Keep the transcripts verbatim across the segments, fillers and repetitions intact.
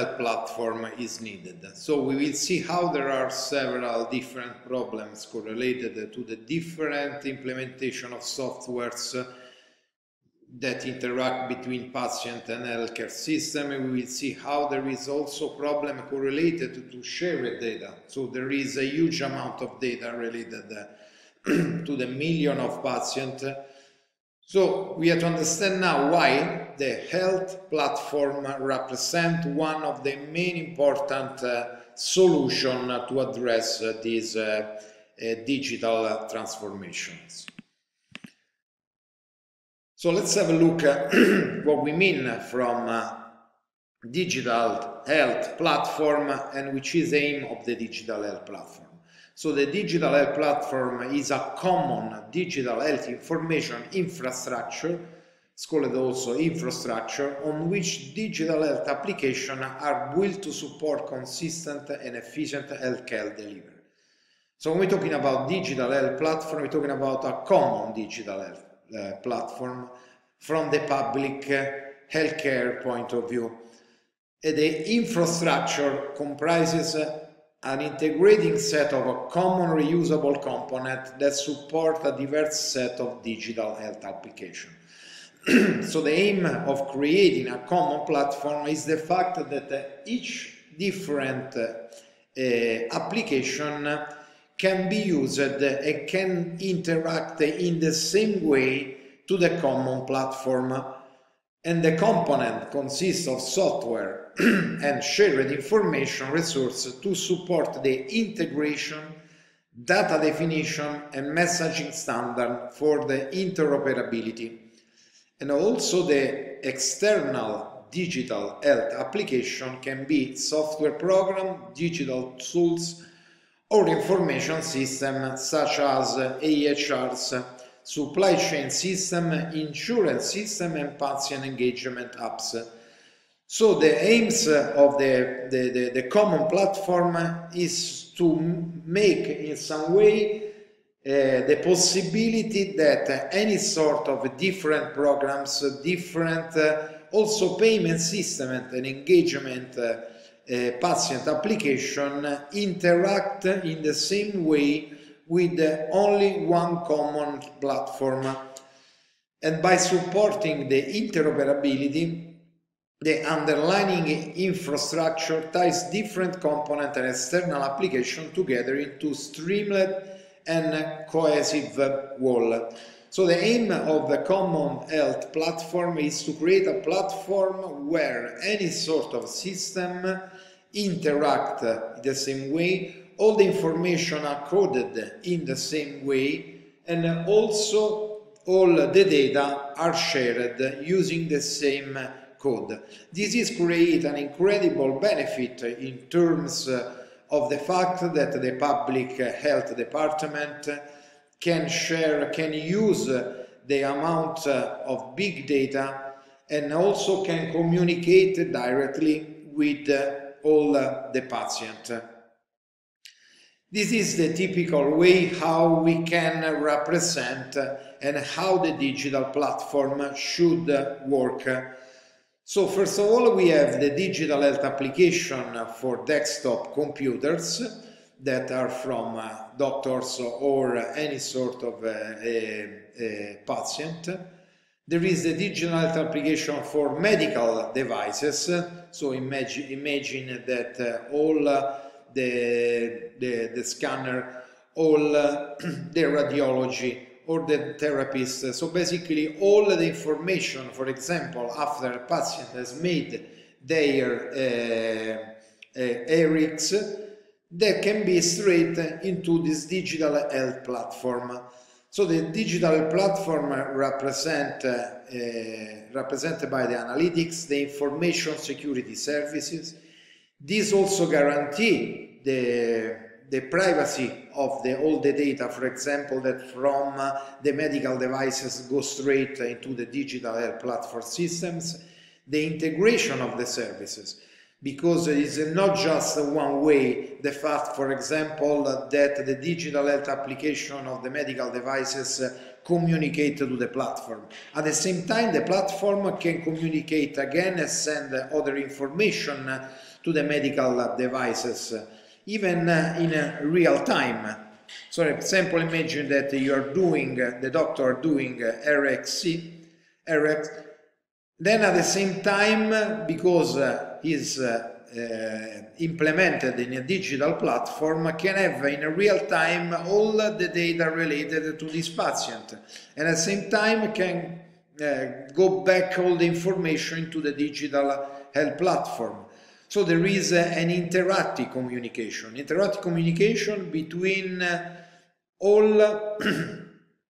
health platform is needed. So we will see how there are several different problems correlated to the different implementation of softwares that interact between patient and healthcare system. And we will see how there is also problem correlated to shared data. So there is a huge amount of data related to the million of patients. So we have to understand now why the health platform represents one of the main important uh, solutions to address uh, these uh, uh, digital uh, transformations. So let's have a look at what we mean from uh, digital health platform and which is the aim of the digital health platform. So the digital health platform is a common digital health information infrastructure, it's called also infrastructure, on which digital health applications are built to support consistent and efficient healthcare delivery. So when we're talking about digital health platform, we're talking about a common digital health uh, platform from the public uh, healthcare point of view. And the infrastructure comprises uh, an integrating set of a common reusable component that support a diverse set of digital health applications. So the aim of creating a common platform is the fact that uh, each different uh, uh, application can be used and can interact in the same way to the common platform. And the component consists of software and shared information resources to support the integration, data definition and messaging standard for the interoperability. And also the external digital health application can be software program, digital tools or information systems such as E H Rs, supply chain system, insurance system and patient engagement apps. So the aims of the, the, the, the common platform is to make in some way uh, the possibility that any sort of different programs, different uh, also payment system and engagement uh, uh, patient application interact in the same way with only one common platform. And by supporting the interoperability, the underlying infrastructure ties different component and external application together into streamlined and cohesive whole. So the aim of the common health platform is to create a platform where any sort of system interact in the same way, all the information are coded in the same way, and also all the data are shared using the same code. This is create an incredible benefit in terms of the fact that the public health department can share, can use the amount of big data and also can communicate directly with all the patients. This is the typical way how we can represent and how the digital platform should work. So first of all, we have the digital health application for desktop computers that are from uh, doctors or any sort of uh, a, a patient. There is the digital health application for medical devices. So imagine, imagine that uh, all uh, The, the, the scanner, all uh, the radiology or the therapist. So basically all the information, for example, after a patient has made their uh, uh, E R I Cs, that can be straight into this digital health platform. So the digital platform represent, uh, uh, represented by the analytics, the information security services. This also guarantee the, the privacy of the, all the data, for example, that from uh, the medical devices go straight into the digital health platform systems, the integration of the services. because it is not just one way. The fact, for example, that the digital health application of the medical devices communicate to the platform. At the same time, the platform can communicate again and send other information to the medical devices, even in real time. So, for example, imagine that you are doing, the doctor are doing R X, R X, then at the same time, because uh, is uh, uh, implemented in a digital platform, can have in real time all the data related to this patient, and at the same time can uh, go back all the information to the digital health platform. So there is uh, an interactive communication, interactive communication between uh, all the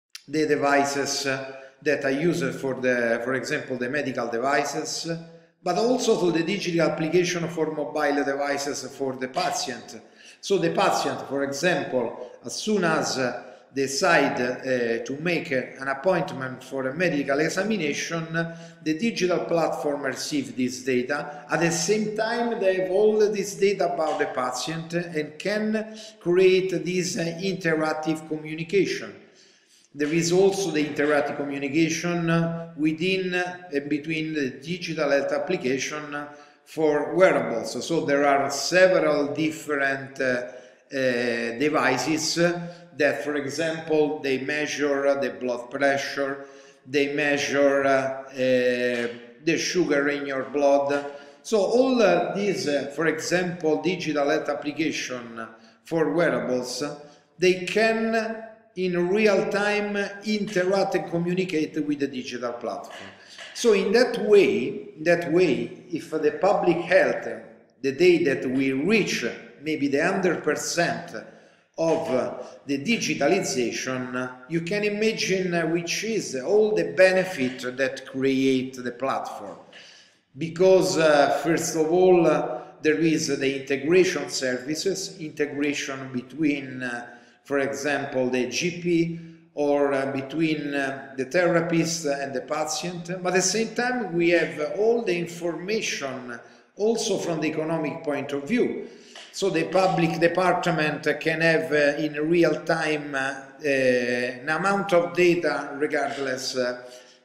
devices uh, that are used for the, for example, the medical devices, but also for the digital application for mobile devices for the patient. So the patient, for example, as soon as uh, decide uh, to make an appointment for a medical examination, the digital platform receives this data. At the same time, they have all this data about the patient and can create this uh, interactive communication. There is also the interactive communication within and between the digital health application for wearables. So there are several different uh, uh, devices that, for example, they measure the blood pressure, they measure uh, uh, the sugar in your blood. So all uh, these, uh, for example, digital health application for wearables, they can in real time interact and communicate with the digital platform. So in that way, in that way, if the public health, the day that we reach maybe the one hundred percent of uh, the digitalization, you can imagine uh, which is all the benefit that create the platform. Because uh, first of all, uh, there is the integration services, integration between uh, for example, the G P or uh, between uh, the therapist and the patient. But at the same time, we have uh, all the information also from the economic point of view. So the public department can have uh, in real time uh, uh, an amount of data regardless uh,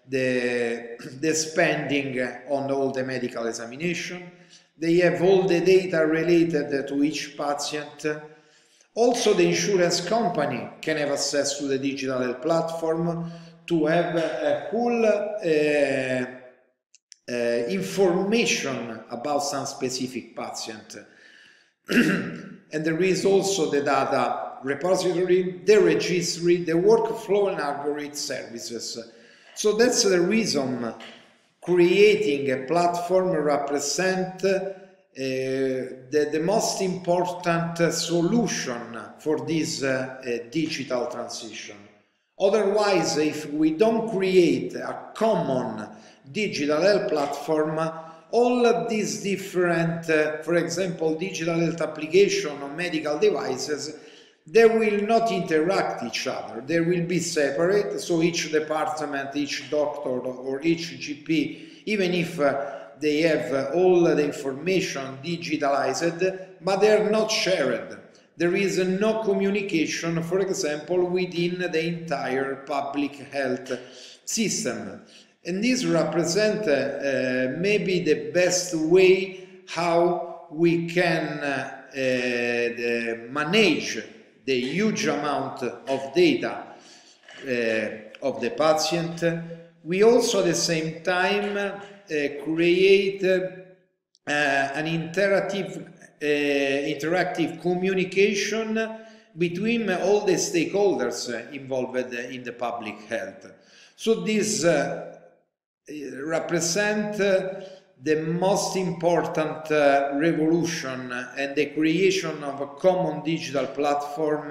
the, the spending on all the medical examination. They have all the data related to each patient. Also, the insurance company can have access to the digital health platform to have a full uh, uh, information about some specific patient. And there is also the data repository, the registry, the workflow and algorithm services. So that's the reason creating a platform represents Uh, the, the most important uh, solution for this uh, uh, digital transition. Otherwise, if we don't create a common digital health platform, all of these different, uh, for example, digital health application on medical devices, they will not interact each other. They will be separate, so each department, each doctor or each G P, even if uh, they have uh, all the information digitalized, but they are not shared. There is uh, no communication, for example, within the entire public health system. And this represents uh, uh, maybe the best way how we can uh, uh, the manage the huge amount of data uh, of the patient. We also at the same time uh, create uh, an interactive, uh, interactive communication between all the stakeholders involved in the public health. So this uh, represents uh, the most important uh, revolution and the creation of a common digital platform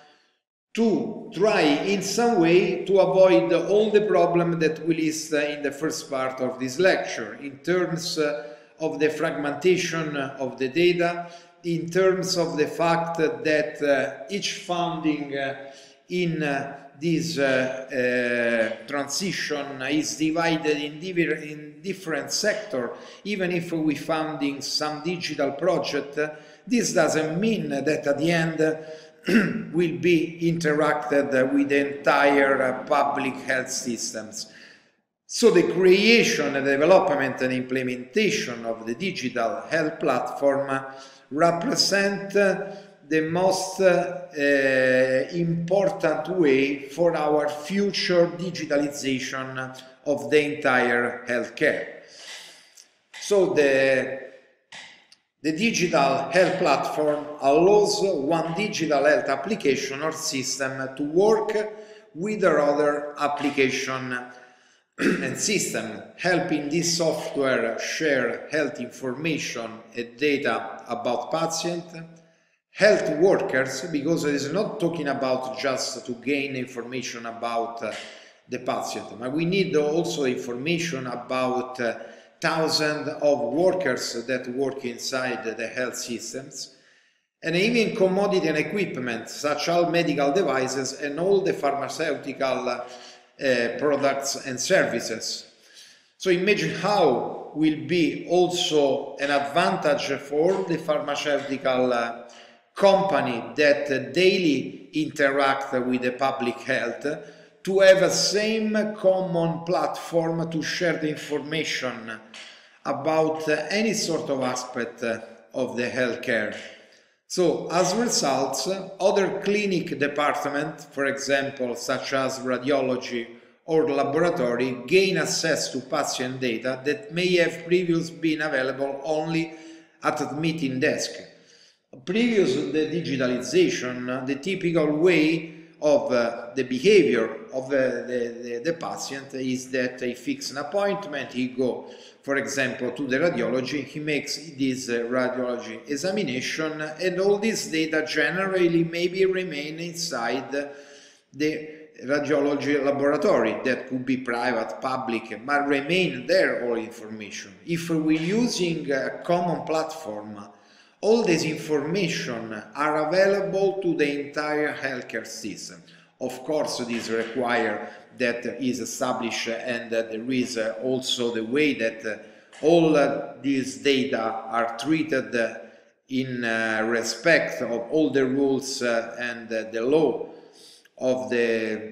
to try in some way to avoid all the problems that we list in the first part of this lecture, in terms of the fragmentation of the data, in terms of the fact that uh, each funding uh, in uh, this uh, uh, transition is divided in, div in different sectors, even if we funding some digital project, this doesn't mean that at the end will be interacted with the entire uh, public health systems. So the creation, development and implementation of the digital health platform represent the most uh, important way for our future digitalization of the entire healthcare. So the, the digital health platform allows one digital health application or system to work with another application and system, helping this software share health information and data about patients, health workers, because it is not talking about just to gain information about uh, the patient, but we need also information about uh, thousands of workers that work inside the health systems, and even commodity and equipment such as medical devices and all the pharmaceutical uh, Uh, products and services. So imagine how will be also an advantage for the pharmaceutical uh, company that uh, daily interact with the public health to have a same common platform to share the information about uh, any sort of aspect uh, of the healthcare. So, as results, other clinic departments, for example, such as radiology or laboratory, gain access to patient data that may have previously been available only at the meeting desk. Previous to the digitalization, the typical way of uh, the behavior of uh, the, the, the patient is that he fixes an appointment, he go, for example, to the radiology, he makes this uh, radiology examination, and all this data generally maybe remain inside the radiology laboratory. That could be private, public, but remain there all information. If we're using a common platform, all this information are available to the entire healthcare system. Of course, this requires that is established, and uh, there is uh, also the way that uh, all uh, these data are treated uh, in uh, respect of all the rules uh, and uh, the law of the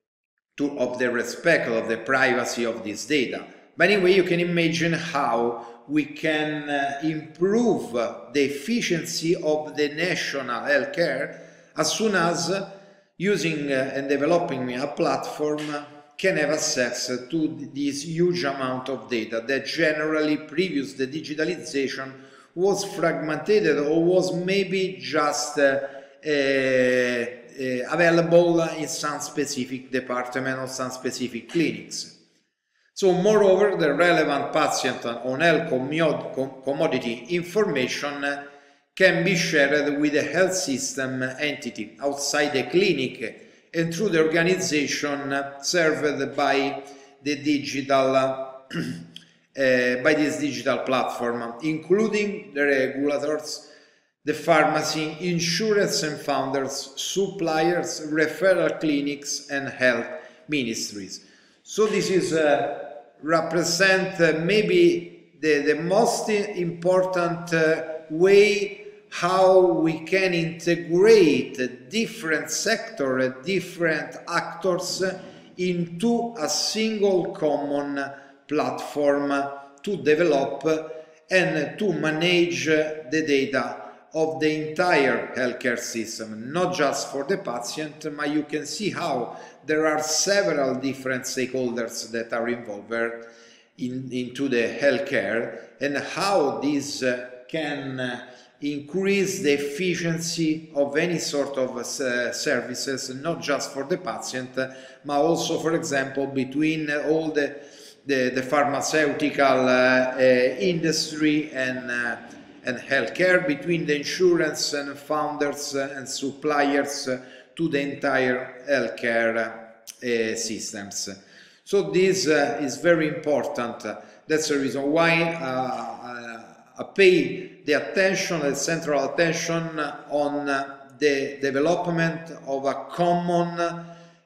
to, of the respect of the privacy of this data. But anyway, you can imagine how we can uh, improve uh, the efficiency of the national healthcare as soon as uh, using uh, and developing a platform uh, can have access to this huge amount of data that generally previous the digitalization was fragmented or was maybe just uh, uh, uh, available in some specific department or some specific clinics. So moreover, the relevant patient on health commodity information can be shared with the health system entity outside the clinic and through the organization served by the digital uh, by this digital platform, including the regulators, the pharmacy, insurance and founders, suppliers, referral clinics, and health ministries. So this is uh, represent uh, maybe the, the most important uh, way how we can integrate different sectors, different actors into a single common platform to develop and to manage the data of the entire healthcare system, not just for the patient, but you can see how there are several different stakeholders that are involved in, into the healthcare, and how this uh, can uh, increase the efficiency of any sort of uh, services, not just for the patient, but also, for example, between all the, the, the pharmaceutical uh, uh, industry and uh, and healthcare, between the insurance and founders and suppliers to the entire healthcare uh, systems. So this uh, is very important. That's the reason why uh, I pay the attention, the central attention on the development of a common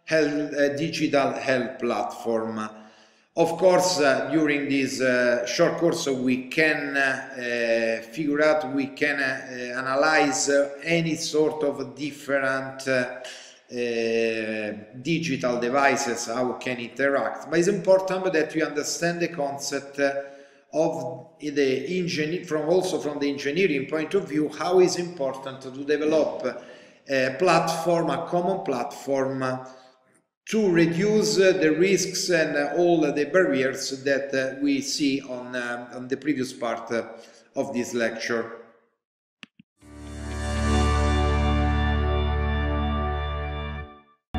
health, uh, digital health platform. Of course, uh, during this uh, short course, we can uh, figure out, we can uh, analyze uh, any sort of different uh, uh, digital devices, how can interact. But it's important that you understand the concept uh, of the engineer, from also from the engineering point of view, how is important to develop a platform, a common platform, to reduce uh, the risks and uh, all the barriers that uh, we see on, uh, on the previous part uh, of this lecture.